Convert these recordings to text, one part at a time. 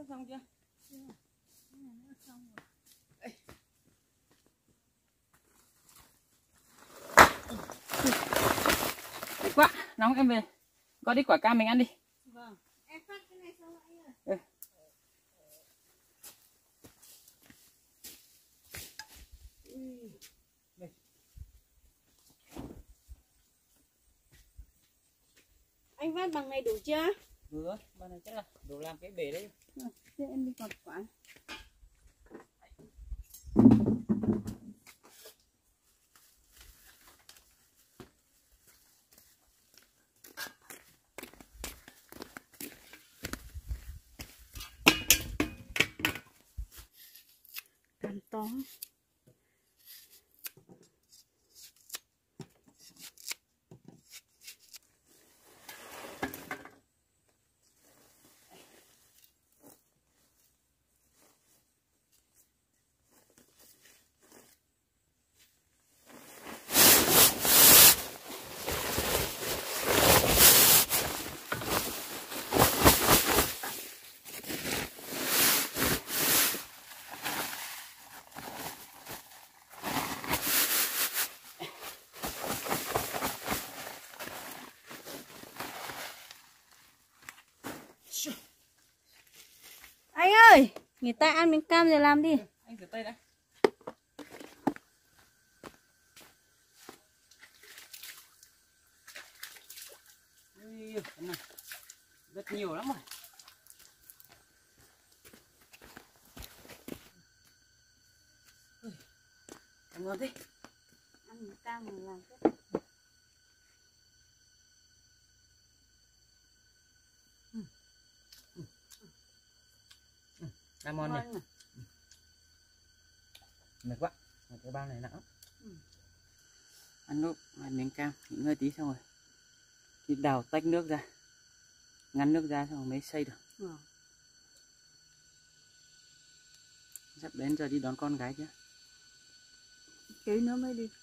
Sắp xong chưa? Xong rồi. Đẹp quá, nóng em về. Gọi đi quả cam mình ăn đi. Vâng. Em phát cái này xong anh ơi. Ừ. Anh vắt bằng này đủ chưa? Vừa, bằng này chắc là đủ làm cái bể đấy. Thế em đi còn quả. Cam to. Anh ơi, người ta ăn miếng cam rồi làm đi. Anh rửa tay đã. Rất nhiều lắm rồi. Cảm ơn thế. Ăn miếng cam rồi làm thế. Làm ngon nhỉ. Mệt quá, cái bao này nặng lắm. Ăn nốt ăn miếng cam, nghỉ ngơi tí xong rồi thì đào tách nước ra, ngăn nước ra xong rồi mới xay được. Sắp đến giờ đi đón con gái chứ. Tí nữa mới đi.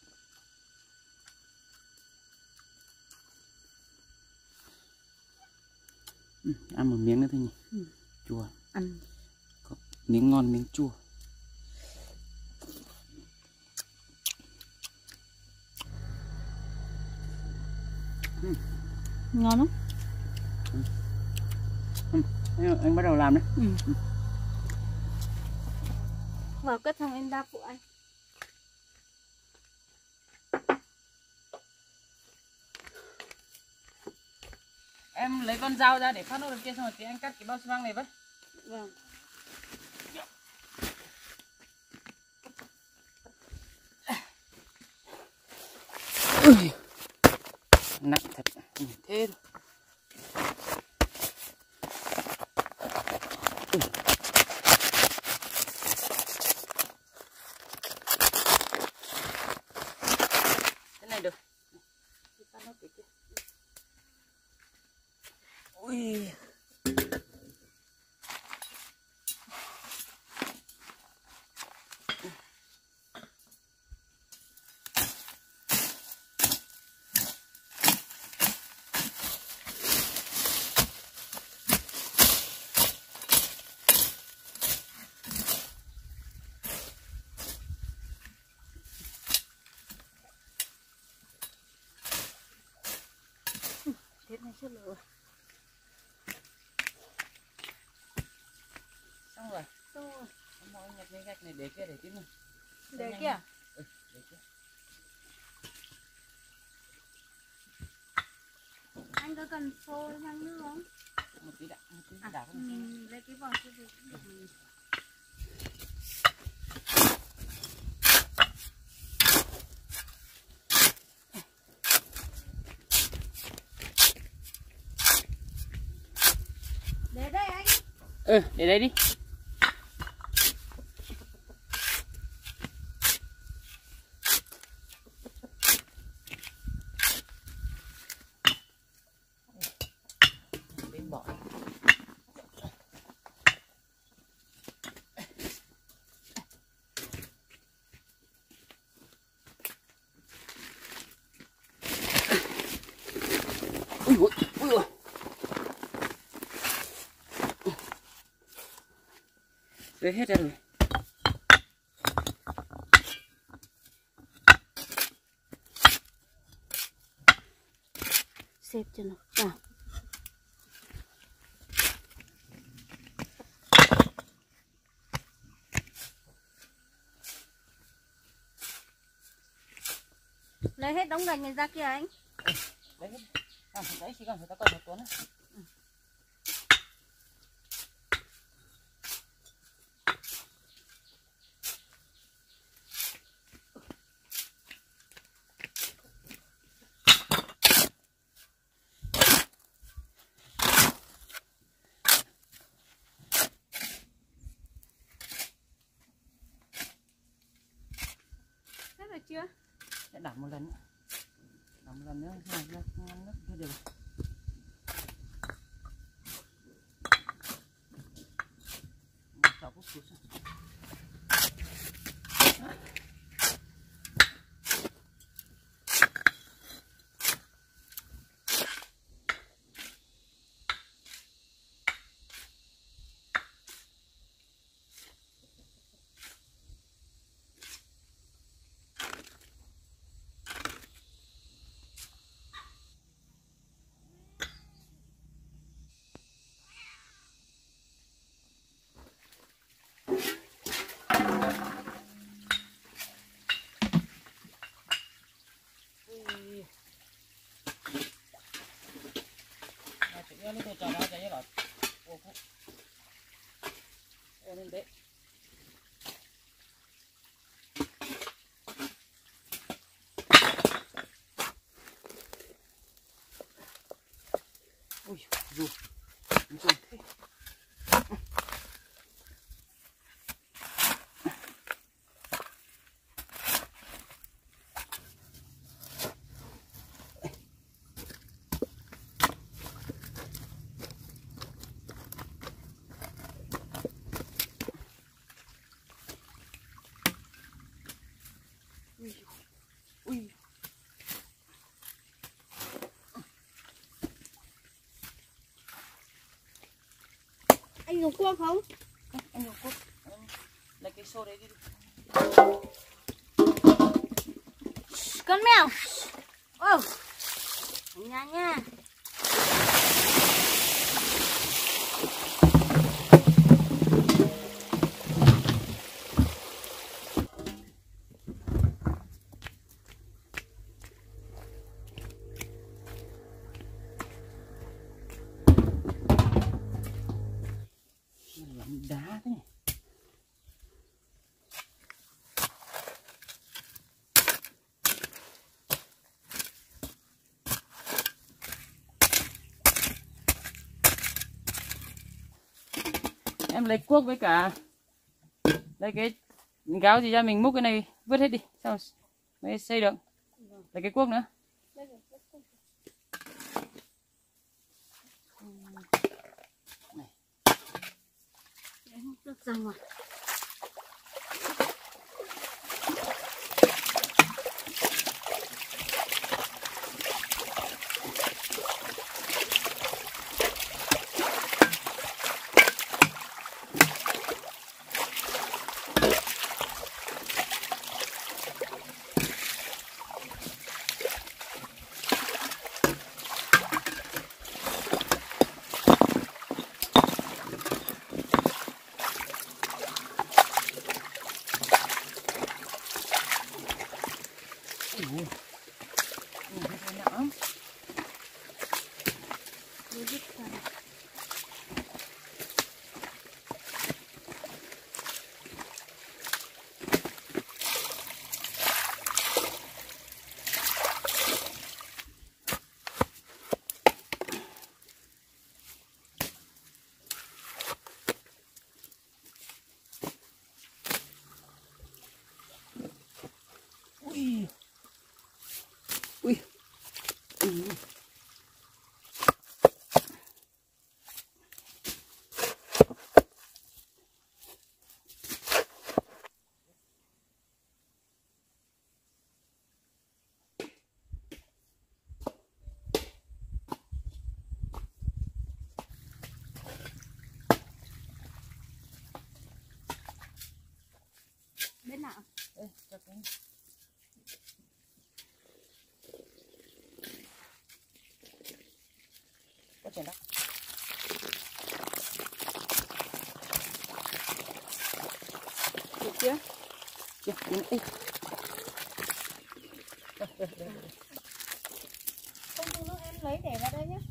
Ăn một miếng nữa thôi nhỉ. Chua. Ăn. Có miếng ngon miếng chua. Ngon lắm. Anh bắt đầu làm đấy. Vào cất xong em đáp phụ anh. Em lấy con dao ra để phát nốt được kia xong rồi thì anh cắt cái bao xi măng này với. Vâng. Nặng thật. Thế thôi. Thế này được. Ui. Thế này chết rồi. Xong rồi. Xong rồi. Em mau nhặt mấy gạch này để kia để tí nữa. Để kia. Để kia. Anh có cần phôi sang nước không? Một tí đã, một tí đã. Mình lấy cái vỏ kia thì cũng được. Để đây anh. Để đây đi. Bên bỏ. Ui ui ui. Tưới hết ra rồi. Xếp cho nó vào. Lấy hết đống gạch này ra kia anh. Đấy hết. Đấy chỉ cần người ta còn một tuần á. Hết rồi chưa? Sẽ đảo một lần nữa. Đảo một lần nữa, ngăn nước chưa được. Chảo bút xuống. Nó tôi cho nó chạy rồi. Ô lên đấy. Ui, dù. Dù thế. Ui. Anh dùng cuốc không? Anh dùng cuốc. Lấy cái xô đấy đi. Con mèo. Ô. Nha nha. Lắm đá thế này. Em lấy cuốc với cả lấy cái gáo gì ra mình múc cái này vứt hết đi sao mới xây được. Lấy cái cuốc nữa. Này. Được ra ngoài. Chưa? Chưa, đi đi. Không thu nước em lấy để vào đây nhé.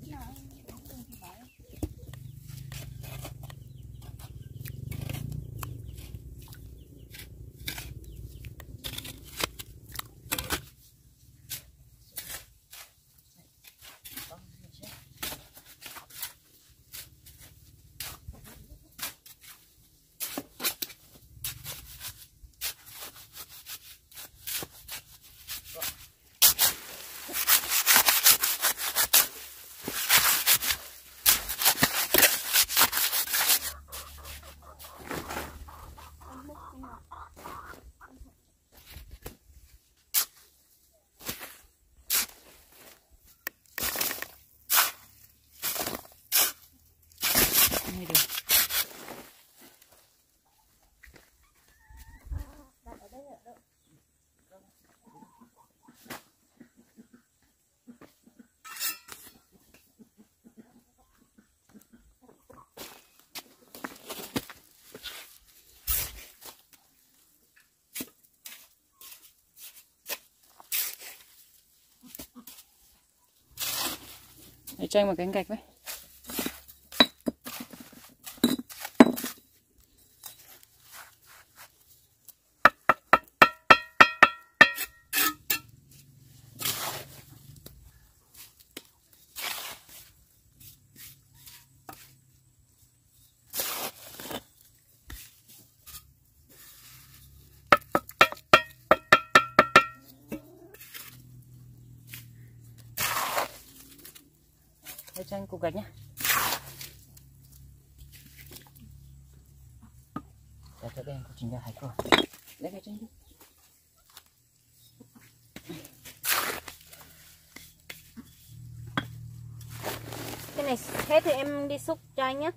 Để cho anh một cánh gạch với. Để cho anh cục gạch nhé. Để cho em chính ra hai cửa. Lấy cái chân đi. Cái này hết thì em đi xúc cho anh nhé.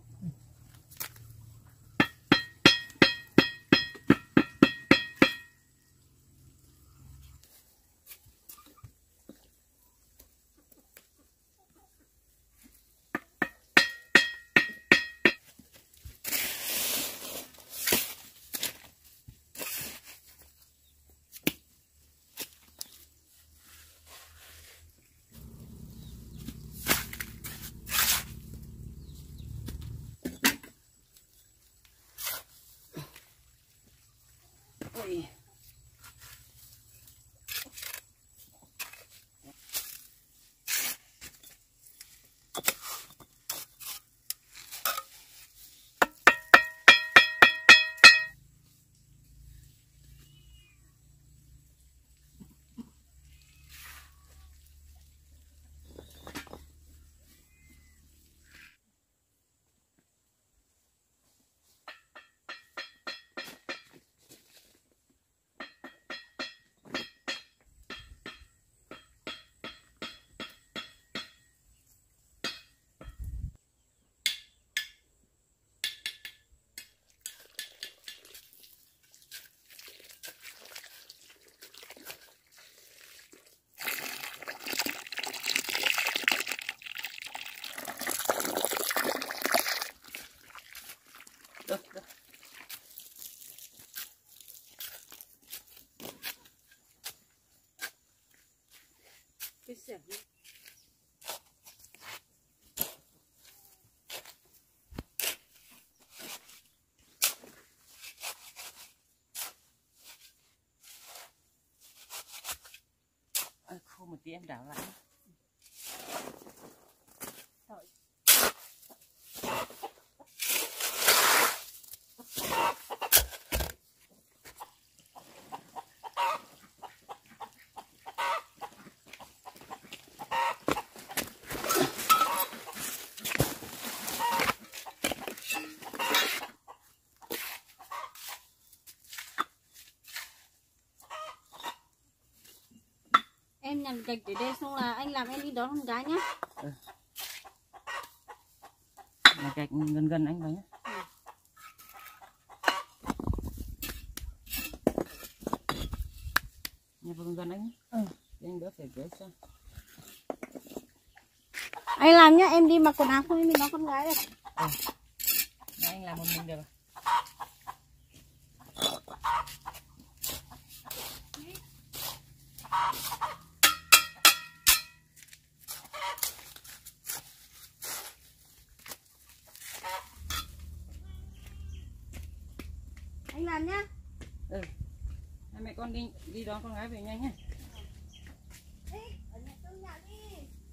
Ôi. Được. Cái xẻng đi. Khô một tí em đảo lại. Em nhặt gạch để đây xong là anh làm em đi đón con gái nhé. Là gạch gần gần anh vào nhé. Nhà vào gần anh nhé. Để anh đỡ phải kéo sang. Anh làm nhá, em đi mặc quần áo không em đi đón con gái đây. Anh làm một mình được rồi. Anh làm nhá. Ừ. Hai mẹ con đi đón con gái về nhanh nhé. Ở nhà trong nhà đi.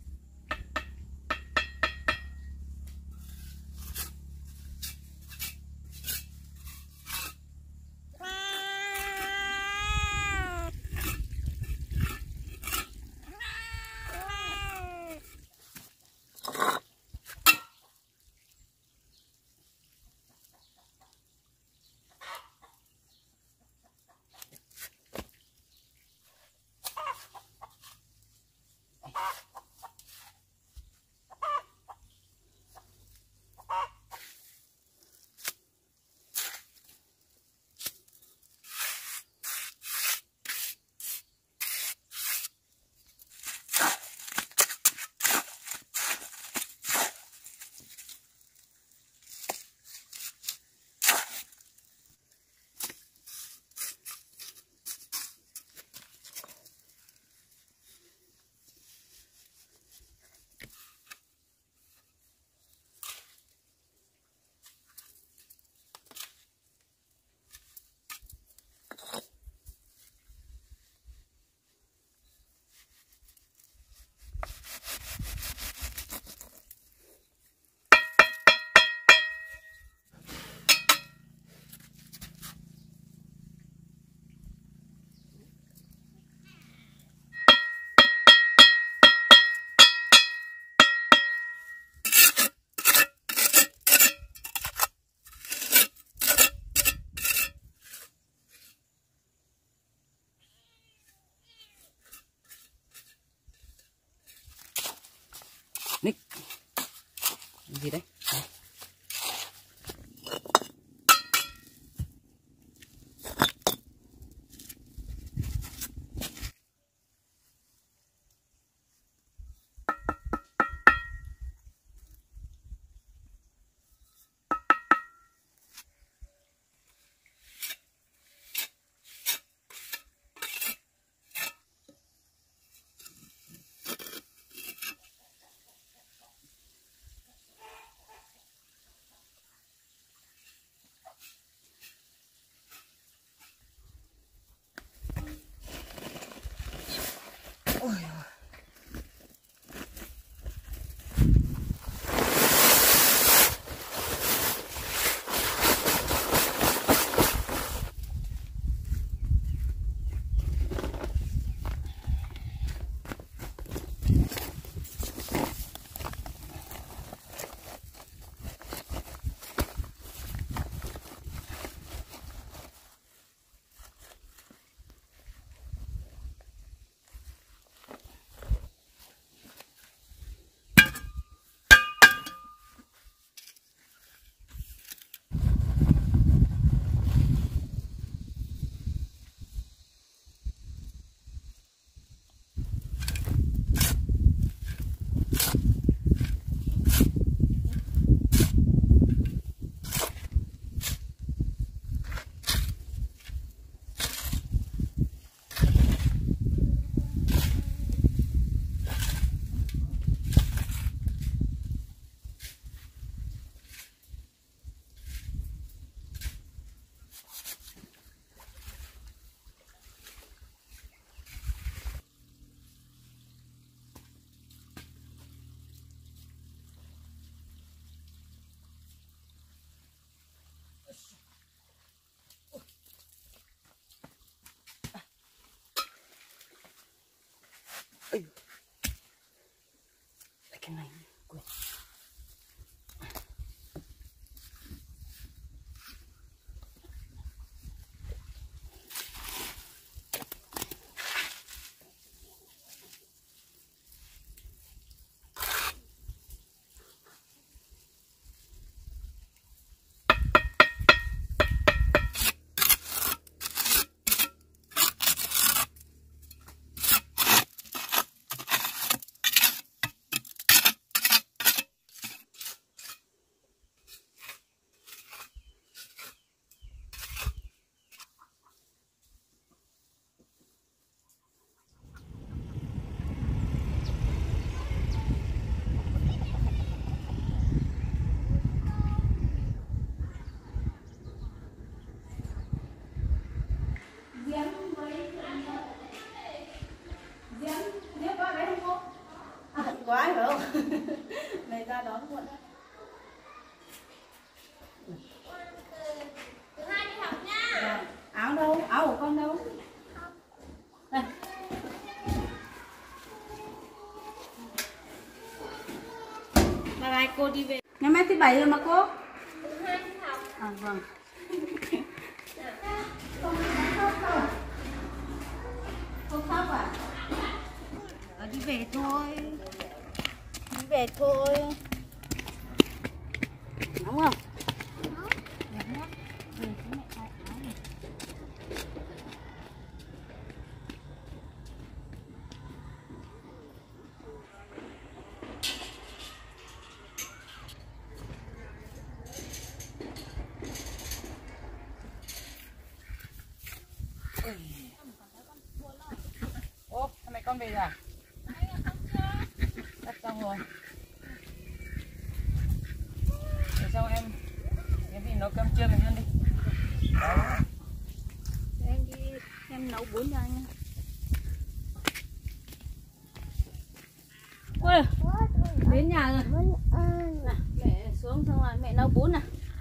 Nick. Gì đấy? Ây, cái này quên. cô đi về. Ngày mai thứ bảy rồi mà cô? À vâng. Không khóc à? Đi về thôi. Đi về thôi. Nóng không? Ô, hôm nay con về rồi à? Cắt xong rồi. Để xong em đi nấu cơm trưa mình ăn đi. Đó. Em đi em nấu bún cho anh. Ôi, đến nhà rồi. Nào, mẹ xuống xong rồi mẹ nấu bún nè.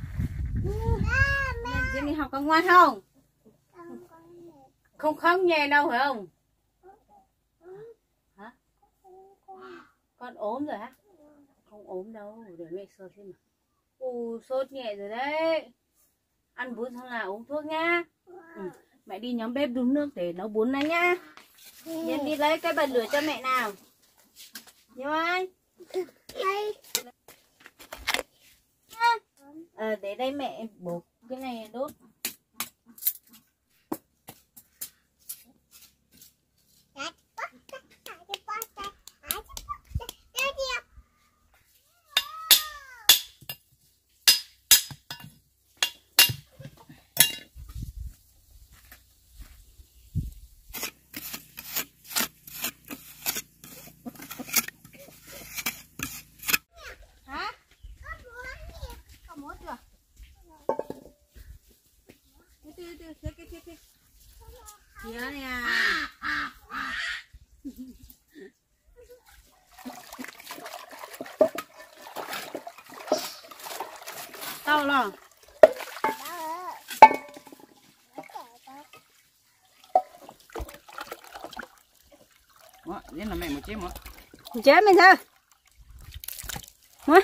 Mẹ đi học có ngoan không? Không khóc nhè đâu phải không? Hả? Con ốm rồi hả? Không ốm đâu, để mẹ sờ xem nào. Sốt nhẹ rồi đấy. Ăn bún xong là uống thuốc nhá. Mẹ đi nhóm bếp đun nước để nấu bún này nhá. Nhân đi lấy cái bật lửa cho mẹ nào. Nhiều anh? Để đây mẹ bổ cái này đốt. Kia nè. Tao lo. Đó, đến là mẹ một chiếc mà. Chết mình thôi. Hả?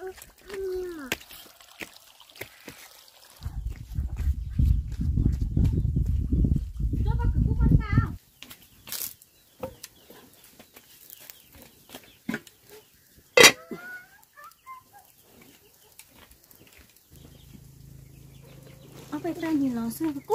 Apa itu yang langsung? Kuk.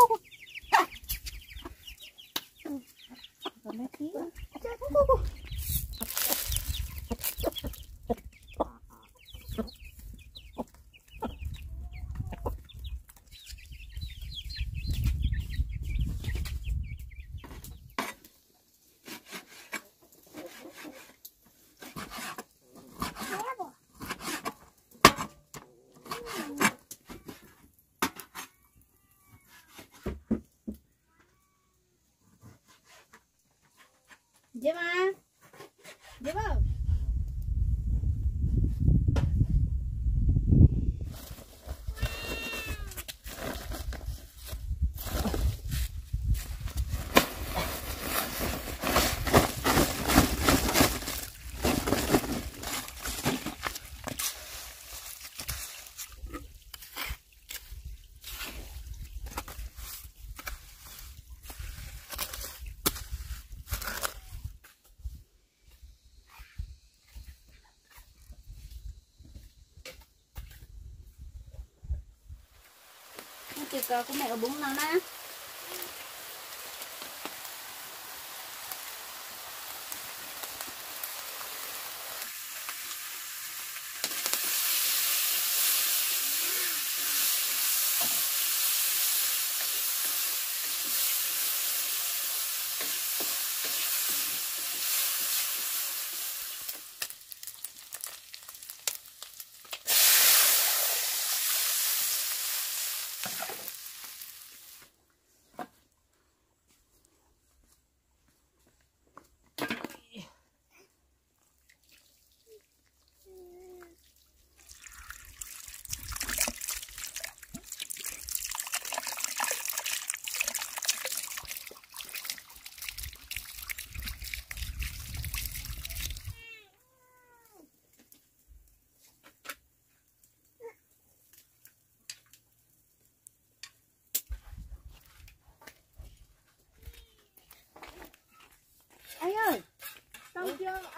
Dễ mà. Dễ không? Tiệc của mẹ ở bún nào nè.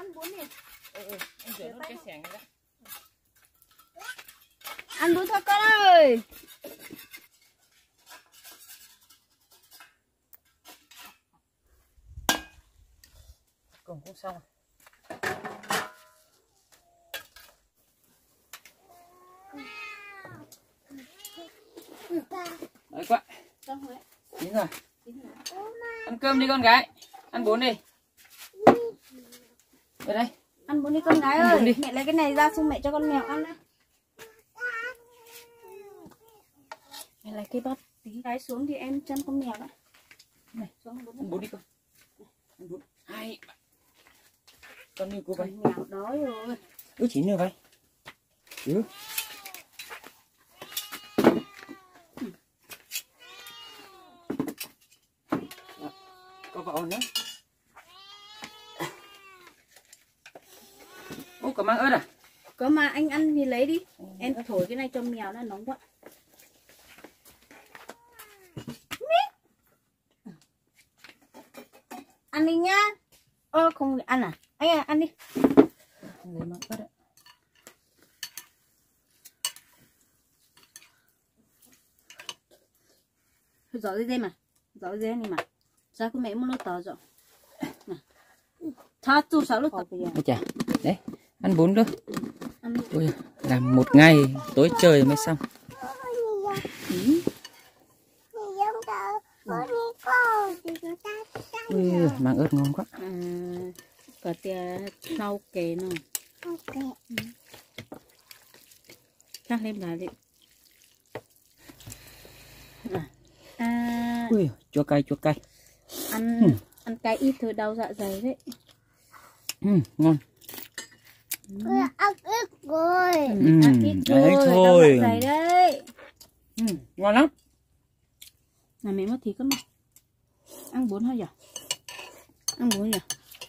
ăn bún đi. Anh rửa nốt cái xẻng này đấy. Ăn bún thôi con ơi. Cùng cũng xong rồi. Đói quá. Xong rồi. Chín rồi. Ăn cơm đi con gái. Ăn bún đi. Ở đây. Ăn bún đi con gái Ăn bún ơi. đi. Mẹ lấy cái này ra xong mẹ cho con mèo ăn đấy. Mẹ lấy cái bát tí gái xuống thì em chăm con mèo đấy. Này, xuống ăn bún đi con. Ăn bún. Hai. Con đi cô vậy. Mèo đói rồi. Cứ chín nữa vậy. Ừ. Có vợ nữa. Ô, có mang ớt à? Có mà anh ăn thì lấy đi. Em thổi cái này cho mèo nó nóng quá. Ăn đi nhá. Không ăn à? Anh à, ăn đi. Lấy mang ớt ạ. Giỏi cái gì mà. Giỏi cái gì này mà. Sao cái mẹ muốn nó tờ rồi. Tha tu sáu lúc tập bây giờ. Ôi chà, đấy, ăn bún thôi. Ăn đi. Ôi, làm một ngày tối trời mới xong. Ui, mang ớt ngon quá. Có tia rau kề nữa. Chắc lên lại đi. Ui, chua cay, chua cay. Ăn cái ít thôi đau dạ dày đấy. Ngon. Ăn ít rồi. Ăn ít thôi, đau dạ dày đấy. Ngon lắm. Là mẹ mất thịt cơ mà. Ăn bún thôi nhỉ? Ăn bún nhỉ?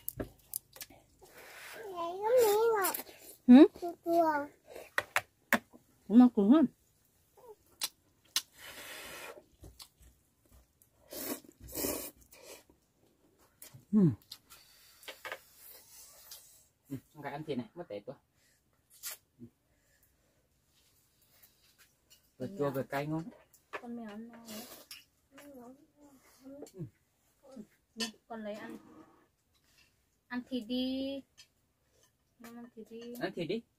Nó cứng lắm. Con gái ăn thịt này, mất tệ quá. Vừa chua vừa cay ngon. Con mèo ăn no đấy. Con lấy ăn. Ăn thịt đi. Ăn thịt đi. Ăn thịt đi.